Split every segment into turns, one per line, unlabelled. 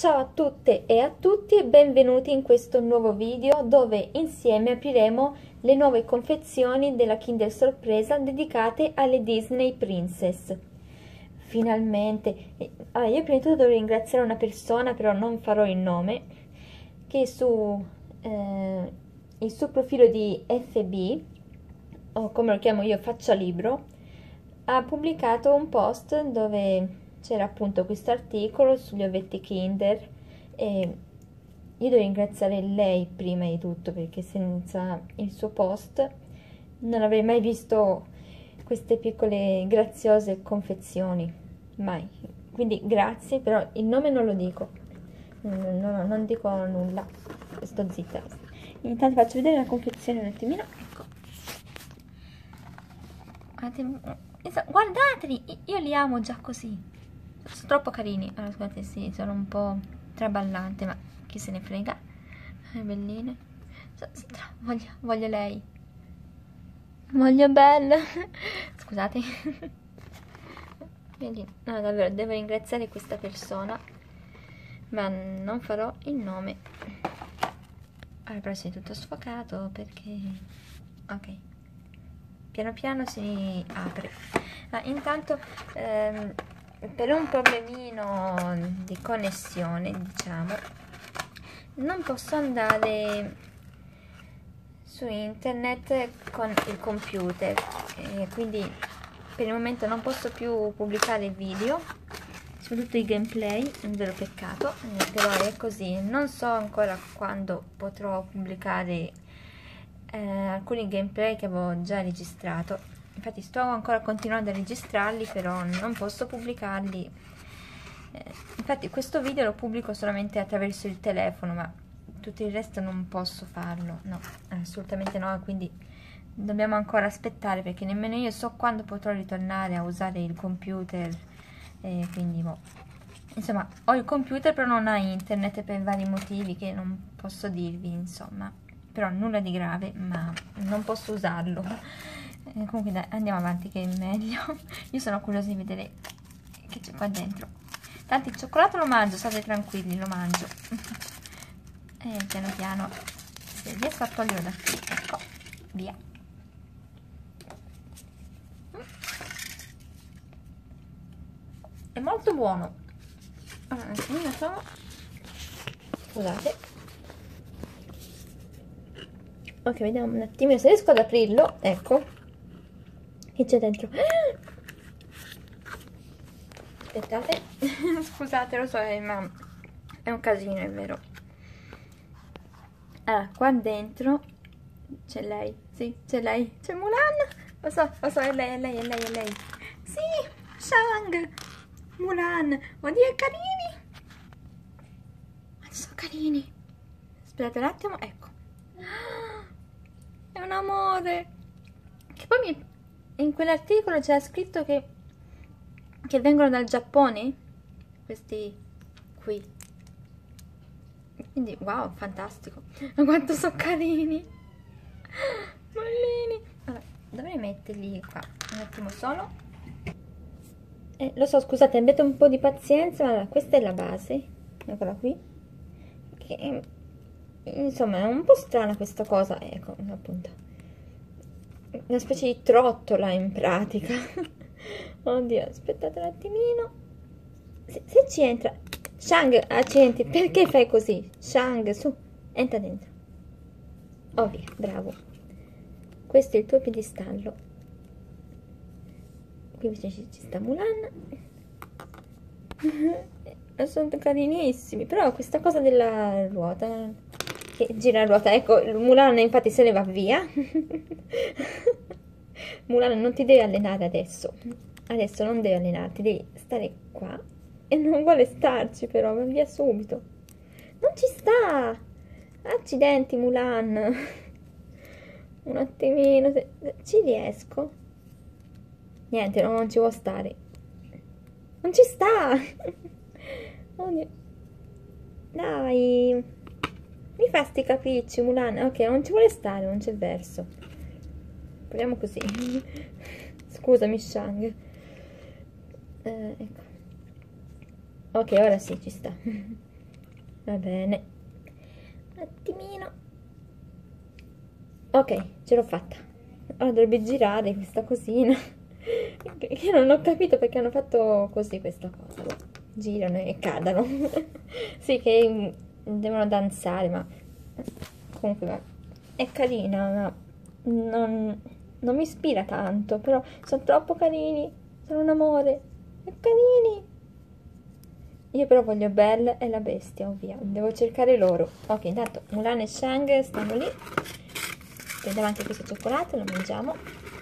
Ciao a tutte e a tutti e benvenuti in questo nuovo video dove insieme apriremo le nuove confezioni della Kinder Sorpresa dedicate alle Disney Princess. Finalmente! Allora, io prima di tutto dovrei ringraziare una persona, però non farò il nome, che su il suo profilo di FB, o come lo chiamo io, Faccia Libro, ha pubblicato un post dove c'era appunto questo articolo sugli ovetti Kinder e io devo ringraziare lei prima di tutto, perché senza il suo post non avrei mai visto queste piccole graziose confezioni, mai. Quindi grazie, però il nome non lo dico, non dico nulla, sto zitta. Intanto faccio vedere la confezione un attimino, ecco. Guardateli, io li amo già così. Sono troppo carini. Allora, scusate, sì, sono un po' traballante, ma chi se ne frega. Belline. Voglio lei. Voglio Bella. Scusate. Quindi, no, davvero, devo ringraziare questa persona, ma non farò il nome. Allora, però si è tutto sfocato perché... Ok. Piano piano si apre. Intanto... per un problemino di connessione, diciamo, non posso andare su internet con il computer, quindi per il momento non posso più pubblicare video, soprattutto i gameplay, un vero peccato, però è così. Non so ancora quando potrò pubblicare alcuni gameplay che avevo già registrato. Infatti sto ancora continuando a registrarli, però non posso pubblicarli. Infatti questo video lo pubblico solamente attraverso il telefono, ma tutto il resto non posso farlo, no, assolutamente no, quindi dobbiamo ancora aspettare, perché nemmeno io so quando potrò ritornare a usare il computer, quindi boh. Insomma, ho il computer però non ha internet per vari motivi che non posso dirvi, insomma, però nulla di grave, ma non posso usarlo. Comunque dai, andiamo avanti che è meglio. Io sono curiosa di vedere che c'è qua dentro. Tanto il cioccolato lo mangio, state tranquilli, lo mangio. E piano piano, se riesco a toglierlo da qui, ecco, via. È molto buono. Scusate. Ok, vediamo un attimo se riesco ad aprirlo, ecco. Che c'è dentro? Aspettate. Scusate, lo so, ma è un casino, è vero. Allora, qua dentro c'è lei, sì, c'è lei, c'è Mulan. Lo so, è lei. Sì, Shang, Mulan. Oddio, è carini. Ma sono carini. Aspettate un attimo, ecco. È un amore. Che poi in quell'articolo c'era scritto che vengono dal Giappone, questi qui, quindi wow, fantastico. Ma quanto sono carini, bellini. Allora, dovrei metterli qua un attimo solo, lo so, scusate, abbiate un po' di pazienza. Allora, questa è la base, eccola qui, che insomma è un po' strana questa cosa, ecco, appunto una specie di trottola in pratica. Oddio, aspettate un attimino. Se ci entra Shang, accidenti, perché fai così? Shang, su, entra dentro. Oh via, bravo. Questo è il tuo piedistallo. Qui invece ci sta Mulan. Sono carinissimi, però questa cosa della ruota, che gira la ruota, ecco, Mulan infatti se ne va via. Mulan, non ti devi allenare adesso non devi allenarti, devi stare qua, e non vuole starci, però va via subito, non ci sta. Accidenti Mulan. Un attimino, se ci riesco. Niente, non ci vuole stare, non ci sta. Oddio. Dai, mi fa sti capricci Mulan. Ok, non ci vuole stare, non c'è verso. Proviamo così. Scusami Shang. Ecco. Ok, ora sì, ci sta. Va bene. Un attimino. Ok, ce l'ho fatta. Ora dovrebbe girare questa cosina. Io non ho capito perché hanno fatto così questa cosa. Girano e cadono. Sì, che devono danzare, ma comunque è carina, ma non mi ispira tanto. Però sono troppo carini. Sono un amore. È carini. Io però voglio Belle e la bestia, ovvia. Devo cercare loro. Ok, intanto Mulan e Shang stanno lì. Prendiamo anche questo cioccolato, lo mangiamo.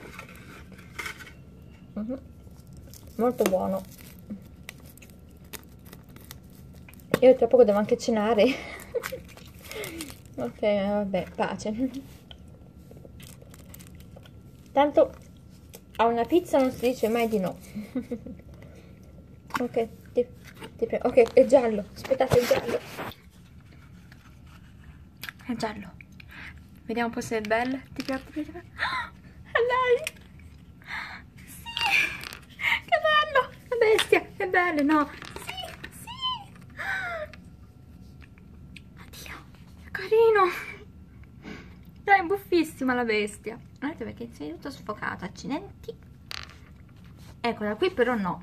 Molto buono. Io tra poco devo anche cenare. Ok, vabbè, pace. Tanto a una pizza non si dice mai di no. Ok, ti prego. Ok, è giallo. Aspettate, è giallo. È giallo. Vediamo un po' se è bella. Ti preoccupare. È lei. Sì. Che bello. La bestia. È bella, no? Sì, sì. Oddio. È carino. Dai, è buffissima la bestia. Guardate perché sei tutto sfocato. Accidenti. Eccola qui, però no.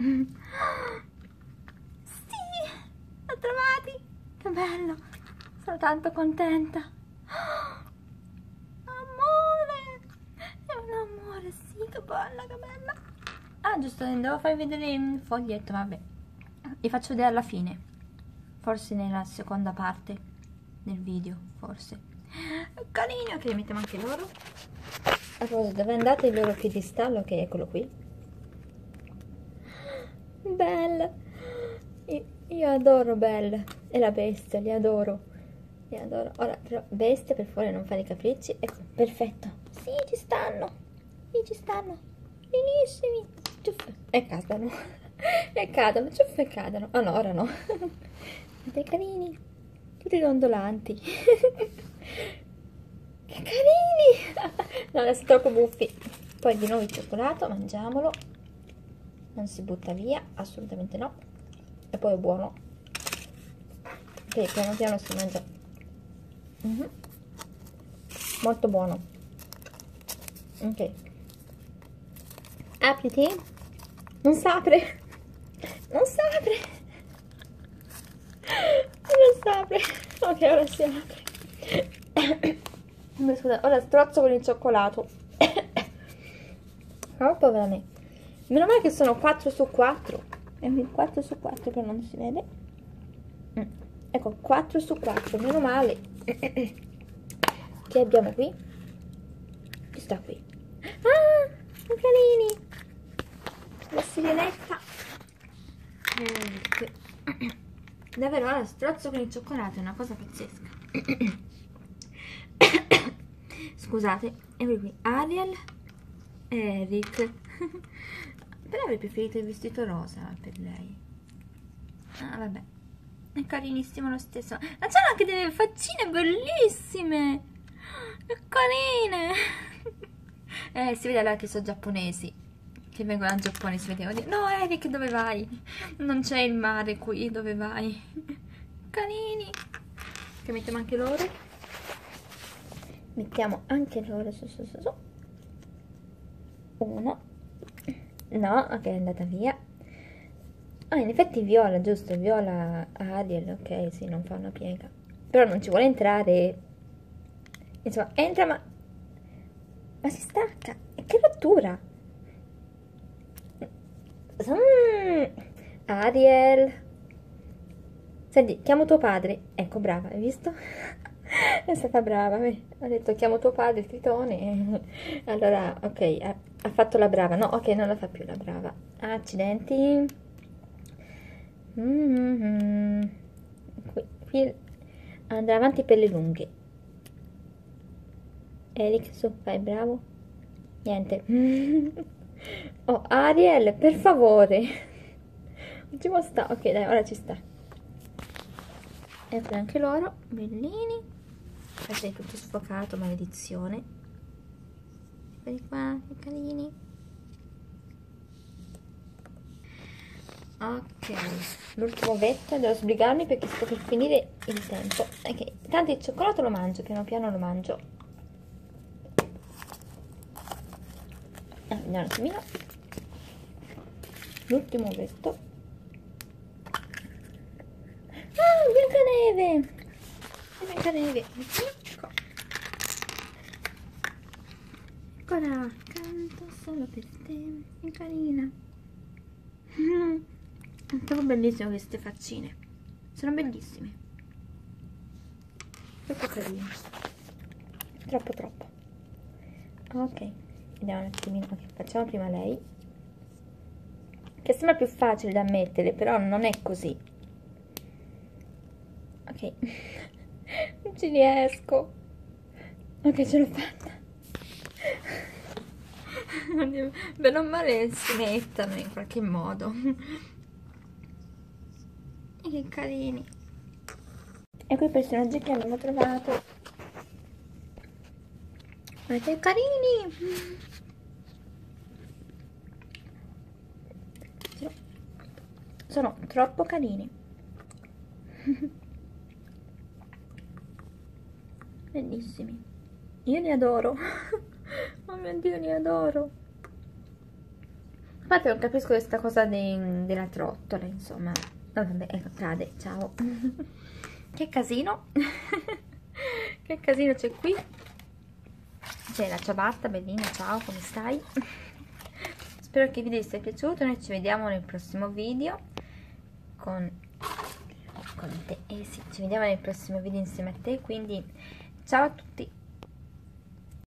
Sì. L'ho trovati. Che bello. Sono tanto contenta. Amore. È un amore, sì, che bella, che bella. Ah, giusto, devo farvi vedere il foglietto, vabbè. Vi faccio vedere alla fine. Forse nella seconda parte del video, forse. Carino, ok, mettiamo anche loro. A proposito, dove andate il loro piedistallo? Ok, eccolo qui. Bella. Io adoro Belle e la bestia, li adoro. Li adoro. Ora, però, bestia, per favore, non fare i capricci. Ecco, perfetto. Sì, ci stanno. Sì, ci stanno. Benissimi. Ciuff. E cadono. E cadono, ciuff, e cadono. Oh no, ora no. Dei carini. Tutti dondolanti. Che carini. No, adesso troppo buffi. Poi di nuovo il cioccolato, mangiamolo. Non si butta via, assolutamente no. E poi è buono. Ok, piano piano si mangia. Molto buono. Ok. Apriti. Non si apre. Non si apre. Non si apre. Ok, ora si apre. Scusa, ora strozzo con il cioccolato. Oh, povera me. Meno male che sono 4 su 4. È 4 su 4 che non si vede. Ecco, 4 su 4, meno male. Che abbiamo qui? Chi sta qui? Ah, carini. La sirenetta. Davvero, ora strozzo con il cioccolato, è una cosa pazzesca. Scusate, eccolo qui. Ariel, Eric. Però avrei preferito il vestito rosa per lei. Ah, vabbè. È carinissimo lo stesso. Ma c'hanno anche delle faccine bellissime. Che carine. Si vede allora che sono giapponesi. Che vengono dal Giappone, si vede. No, Eric, dove vai? Non c'è il mare qui, dove vai? Carini. Che mettiamo anche loro. Mettiamo anche loro su. Uno. No, ok, è andata via. Ah, in effetti viola, giusto? Viola Ariel, ok, sì, non fa una piega. Però non ci vuole entrare. Insomma, entra ma si stacca. E che rottura! Ariel. Senti, chiamo tuo padre. Ecco, brava, hai visto? È stata brava. Ha detto chiamo tuo padre, Tritone. Allora, ok, ha fatto la brava. No, ok, non la fa più la brava. Accidenti. Qui andrà avanti per le lunghe. Eric, su, fai bravo. Niente. Oh, Ariel, per favore. Ultimo sta. Ok, dai, ora ci sta. Ecco anche loro, bellini. Questo è tutto sfocato, maledizione. Eccoli qua, che carini. Ok, l'ultimo ovetto, devo sbrigarmi perché sto per finire il tempo. Ok, tanto il cioccolato lo mangio, piano piano lo mangio. Vediamo un attimino. L'ultimo ovetto. Ah, Biancaneve! Biancaneve! Ecco. Eccola, canto solo per te, è carina. Sono bellissime queste faccine, sono bellissime, troppo carine, troppo troppo. Ok, vediamo un attimino, ok, facciamo prima lei, che sembra più facile da mettere, però non è così. Ok, non ci riesco. Ok, ce l'ho fatta. Bene o male si mettono in qualche modo. E che carini. E quei personaggi che abbiamo trovato. Guardate che carini. Sono troppo carini. Bellissimi. Io li adoro. Oh mio Dio, li adoro. A parte non capisco questa cosa della trottola, insomma. Vabbè, ecco, cade, ciao. Che casino. Che casino c'è qui. C'è la ciabatta, bellina, ciao, come stai? Spero che il video vi sia piaciuto. Noi ci vediamo nel prossimo video con te. Sì, ci vediamo nel prossimo video insieme a te, quindi ciao a tutti.